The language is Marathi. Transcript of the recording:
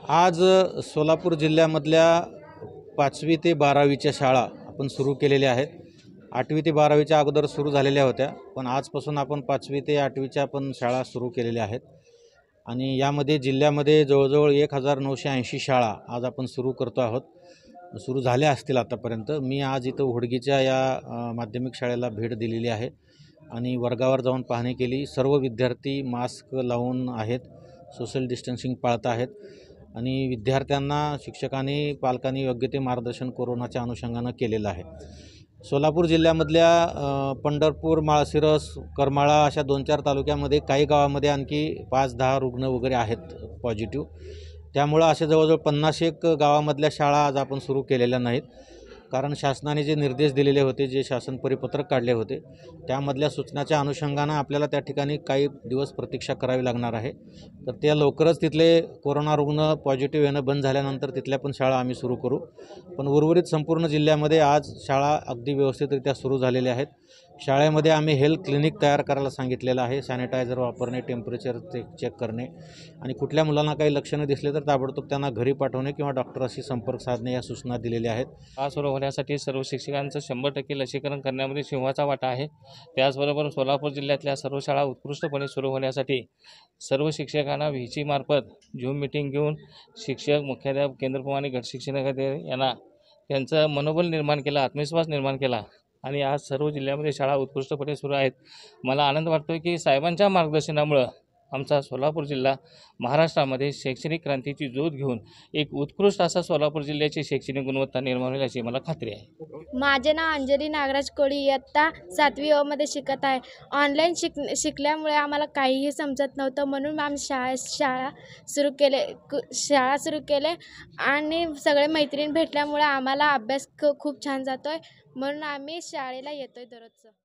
आज सोलापूर जिल्ह्यामधल्या 5वी ते 12वीच्या शाळा आपण सुरू केलेल्या आहेत. 8वी ते 12वीच्या अगोदर सुरू झालेल्या होत्या, पण आजपासून आपण 5वी ते 8वीच्या पण शाळा सुरू केलेल्या आहेत. आणि यामध्ये जिल्ह्यामध्ये जवळजवळ 1980 शाळा आज आपण सुरू करतो आहोत. सुरू झाल्या असतील आतापर्यंत. मी आज इथं होडगीच्या या माध्यमिक शाळेला भेट दिलेली आहे आणि वर्गावर जाऊन पाहणी केली. सर्व विद्यार्थी मास्क लावून आहेत, सोशल डिस्टन्सिंग पाळत आहेत आणि विद्यार्थ्यांना शिक्षकांनी पालकांनी योग्य ते मार्गदर्शन कोरोनाच्या अनुषंगानं केलेलं आहे. सोलापूर जिल्ह्यामधल्या पंढरपूर, माळशिरस, करमाळा अशा 2-4 तालुक्यामध्ये काही गावामध्ये आणखी 5-10 रुग्ण वगैरे आहेत पॉझिटिव्ह. त्यामुळं अशा जवळजवळ 50-एक गावामधल्या शाळा आज आपण सुरू केलेल्या नाहीत. कारण शासनाने जे निर्देश दिलेले होते, जे शासन परिपत्रक काढले होते, त्यामधल्या सूचनाच्या अनुषंगानं आपल्याला त्या ठिकाणी काही दिवस प्रतीक्षा करावी लागणार आहे. तर त्या लवकरच तिथले कोरोना रुग्ण पॉझिटिव्ह येणं बंद झाल्यानंतर तिथल्या पण शाळा आम्ही सुरू करू. पण उर्वरित संपूर्ण जिल्ह्यामध्ये आज शाळा अगदी व्यवस्थितरित्या सुरू झालेल्या आहेत. शाळेमध्ये आम्ही हेल्थ क्लिनिक तयार करायला सांगितलेलं आहे. सॅनिटायझर वापरणे, टेम्परेचर चेक करणे आणि कुठल्या मुलांना काही लक्षणं दिसले तर ताबडतोब त्यांना घरी पाठवणे किंवा डॉक्टरांशी संपर्क साधणे या सूचना दिलेल्या आहेत. हा सुरू होण्यासाठी सर्व शिक्षकांचं 100% लसीकरण करण्यामध्ये सिंहाचा वाटा आहे. त्याचबरोबर सोलापूर जिल्ह्यातल्या सर्व शाळा उत्कृष्टपणे सुरू होण्यासाठी सर्व शिक्षकांना व्हीसी मार्फत झूम मीटिंग घेऊन शिक्षक, मुख्याध्यापक, केंद्रप्रमाणे गट शिक्षणाधिकारी यांना त्यांचं मनोबल निर्माण केला, आत्मविश्वास निर्माण केला आणि आज सर्व जिल्ह्यामध्ये शाळा उत्कृष्टपणे सुरू आहेत. मला आनंद वाटतो की साहेबांच्या मार्गदर्शनामुळं आमचा सोलापूर जिल्हा महाराष्ट्रामध्ये शैक्षणिक क्रांतीची ज्योत घेऊन एक उत्कृष्ट असा सोलापूर जिल्ह्याची शैक्षणिक गुणवत्ता निर्माण होईल अशी मला खात्री आहे. माझे नाव अंजली नागराज कोळी, इयत्ता 7वी अ मध्ये शिकत आहे. ऑनलाईन शिकल्यामुळे आम्हाला काहीही समजत नव्हतं, म्हणून आम्ही शाळा सुरू केले आणि सगळे मैत्रीण भेटल्यामुळे आम्हाला अभ्यास खूप छान जातो आहे, म्हणून आम्ही शाळेला येतो आहे दररोजचं.